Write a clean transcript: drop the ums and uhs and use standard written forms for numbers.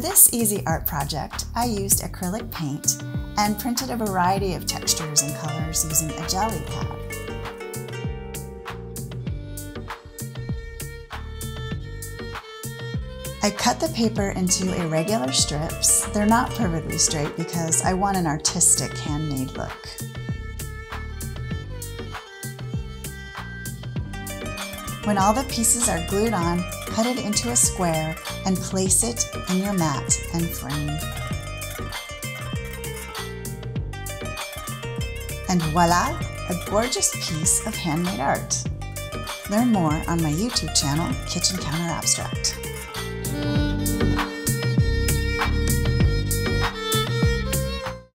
this easy art project, I used acrylic paint and printed a variety of textures and colors using a jelly pad. I cut the paper into irregular strips. They're not perfectly straight because I want an artistic handmade look. When all the pieces are glued on, cut it into a square and place it in your mat and frame. And voila, a gorgeous piece of handmade art. Learn more on my YouTube channel, Kitchen Counter Abstract.